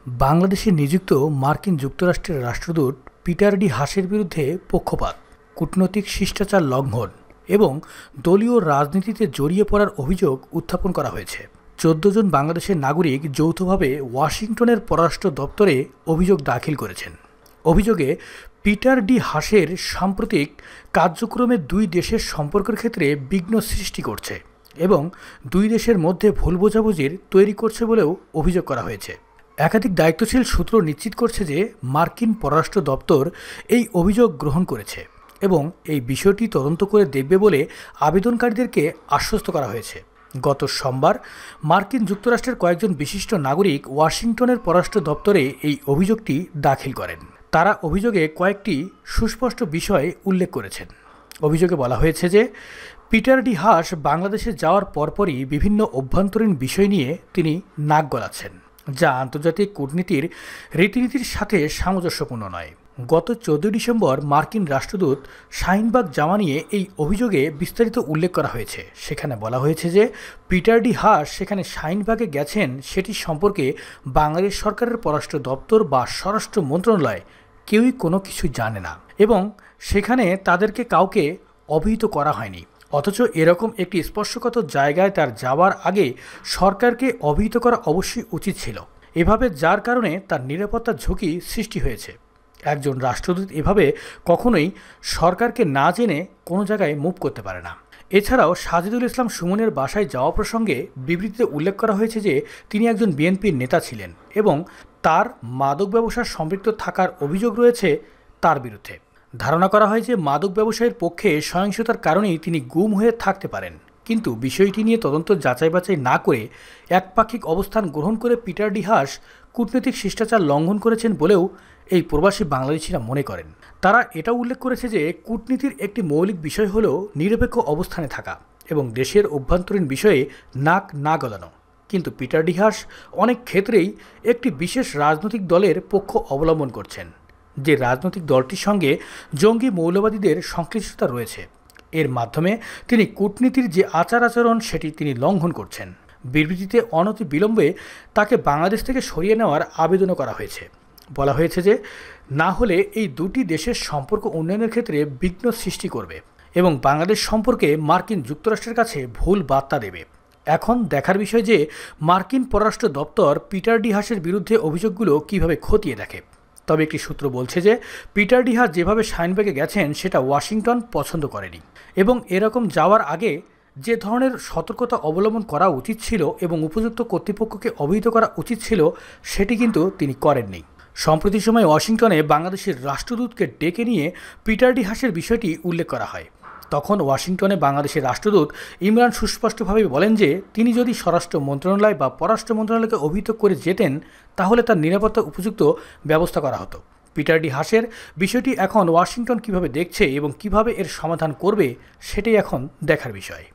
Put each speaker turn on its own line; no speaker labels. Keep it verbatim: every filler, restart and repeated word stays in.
বাংলাদেশে নিযুক্ত মার্কিন যুক্তরাষ্ট্রের রাষ্ট্রদূত পিটার ডি হাসের বিরুদ্ধে পক্ষপাত, কূটনৈতিক শিষ্টাচার লঙ্ঘন এবং দলীয় রাজনীতিতে জড়িয়ে পড়ার অভিযোগ উত্থাপন করা হয়েছে। চোদ্দ জন বাংলাদেশের নাগরিক যৌথভাবে ওয়াশিংটনের পররাষ্ট্র দপ্তরে অভিযোগ দাখিল করেছেন। অভিযোগে পিটার ডি হাসের সাম্প্রতিক কার্যক্রমে দুই দেশের সম্পর্কের ক্ষেত্রে বিঘ্ন সৃষ্টি করছে এবং দুই দেশের মধ্যে ভুল বোঝাবুঝির তৈরি করছে বলেও অভিযোগ করা হয়েছে। একাধিক দায়িত্বশীল সূত্র নিশ্চিত করছে যে মার্কিন পররাষ্ট্র দপ্তর এই অভিযোগ গ্রহণ করেছে এবং এই বিষয়টি তদন্ত করে দেখবে বলে আবেদনকারীদেরকে আশ্বস্ত করা হয়েছে। গত সোমবার মার্কিন যুক্তরাষ্ট্রের কয়েকজন বিশিষ্ট নাগরিক ওয়াশিংটনের পররাষ্ট্র দপ্তরে এই অভিযোগটি দাখিল করেন। তারা অভিযোগে কয়েকটি সুস্পষ্ট বিষয় উল্লেখ করেছেন। অভিযোগে বলা হয়েছে যে পিটার ডি হাস বাংলাদেশে যাওয়ার পরপরই বিভিন্ন অভ্যন্তরীণ বিষয় নিয়ে তিনি নাক গলাচ্ছেন, যা আন্তর্জাতিক কূটনীতির রীতিনীতির সাথে সামঞ্জস্যপূর্ণ নয়। গত চৌদ্দই ডিসেম্বর মার্কিন রাষ্ট্রদূত শাহিনবাগ যাওয়া নিয়ে এই অভিযোগে বিস্তারিত উল্লেখ করা হয়েছে। সেখানে বলা হয়েছে যে পিটার ডি হাস সেখানে শাহিনবাগে গেছেন সেটি সম্পর্কে বাংলাদেশ সরকারের পররাষ্ট্র দপ্তর বা স্বরাষ্ট্র মন্ত্রণালয় কেউই কোনো কিছু জানে না এবং সেখানে তাদেরকে কাউকে অবহিত করা হয়নি। অথচ এরকম একটি স্পর্শকাতর জায়গায় তার যাওয়ার আগে সরকারকে অবহিত করা অবশ্যই উচিত ছিল। এভাবে যার কারণে তার নিরাপত্তার ঝুঁকি সৃষ্টি হয়েছে। একজন রাষ্ট্রদূত এভাবে কখনোই সরকারকে না জেনে কোনো জায়গায় মুভ করতে পারে না। এছাড়াও সাজিদুল ইসলাম সুমনের বাসায় যাওয়া প্রসঙ্গে বিবৃতিতে উল্লেখ করা হয়েছে যে তিনি একজন বিএনপির নেতা ছিলেন এবং তার মাদক ব্যবসার সম্পৃক্ত থাকার অভিযোগ রয়েছে তার বিরুদ্ধে। ধারণা করা হয় যে মাদক ব্যবসায়ের পক্ষে সহিংসতার কারণেই তিনি গুম হয়ে থাকতে পারেন, কিন্তু বিষয়টি নিয়ে তদন্ত যাচাই বাছাই না করে একপাক্ষিক অবস্থান গ্রহণ করে পিটার ডি হাস কূটনৈতিক শিষ্টাচার লঙ্ঘন করেছেন বলেও এই প্রবাসী বাংলাদেশিরা মনে করেন। তারা এটা উল্লেখ করেছে যে কূটনীতির একটি মৌলিক বিষয় হল নিরপেক্ষ অবস্থানে থাকা এবং দেশের অভ্যন্তরীণ বিষয়ে নাক না গলানো, কিন্তু পিটার ডি হাস অনেক ক্ষেত্রেই একটি বিশেষ রাজনৈতিক দলের পক্ষ অবলম্বন করছেন, যে রাজনৈতিক দলটির সঙ্গে জঙ্গি মৌলবাদীদের সংশ্লিষ্টতা রয়েছে। এর মাধ্যমে তিনি কূটনীতির যে আচার আচরণ সেটি তিনি লঙ্ঘন করছেন। বিবৃতিতে অনতি বিলম্বে তাকে বাংলাদেশ থেকে সরিয়ে নেওয়ার আবেদনও করা হয়েছে। বলা হয়েছে যে না হলে এই দুটি দেশের সম্পর্ক উন্নয়নের ক্ষেত্রে বিঘ্ন সৃষ্টি করবে এবং বাংলাদেশ সম্পর্কে মার্কিন যুক্তরাষ্ট্রের কাছে ভুল বার্তা দেবে। এখন দেখার বিষয় যে মার্কিন পররাষ্ট্র দপ্তর পিটার ডি হাসের বিরুদ্ধে অভিযোগগুলো কিভাবে খতিয়ে দেখে। তবে একটি সূত্র বলছে যে পিটার ডি হাস যেভাবে শাহিনবাগে গেছেন সেটা ওয়াশিংটন পছন্দ করেনি এবং এরকম যাওয়ার আগে যে ধরনের সতর্কতা অবলম্বন করা উচিত ছিল এবং উপযুক্ত কর্তৃপক্ষকে অবহিত করা উচিত ছিল সেটি কিন্তু তিনি করেননি। সম্প্রতি সময়ে ওয়াশিংটনে বাংলাদেশের রাষ্ট্রদূতকে ডেকে নিয়ে পিটার ডি হাসের বিষয়টি উল্লেখ করা হয়। তখন ওয়াশিংটনে বাংলাদেশের রাষ্ট্রদূত ইমরান সুস্পষ্টভাবে বলেন যে তিনি যদি স্বরাষ্ট্র মন্ত্রণালয় বা পররাষ্ট্র মন্ত্রণালয়কে অভিহিত করে যেতেন তাহলে তার নিরাপত্তা উপযুক্ত ব্যবস্থা করা হতো। পিটার ডি হাসের বিষয়টি এখন ওয়াশিংটন কিভাবে দেখছে এবং কিভাবে এর সমাধান করবে সেটাই এখন দেখার বিষয়।